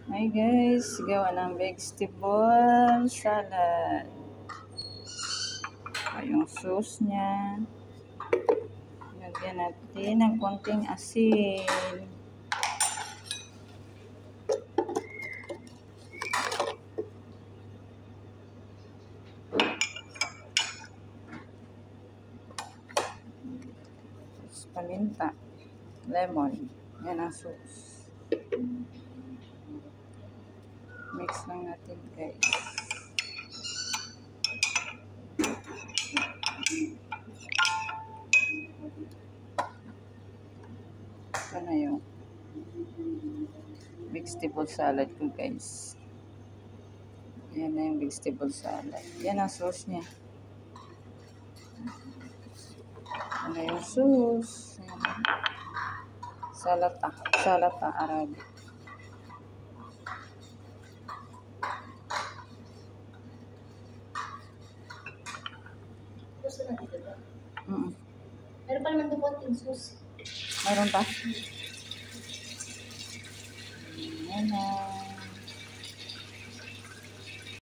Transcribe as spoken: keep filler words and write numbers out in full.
Hi guys, gawa ng vegetable salad. Ito yung sauce niya. Lagyan natin ng konting asin. Tapos paminta, lemon. Yan ang sauce. Mix lang natin guys. Ito na yung vegetable salad ko guys. Yan na yung vegetable salad. Yan ang sauce niya. Ano yung sauce? Salata. Salata Arabic. Gusto na dito ba? Mm -mm. Meron pa naman dumating sauce. Meron pa? Yan na.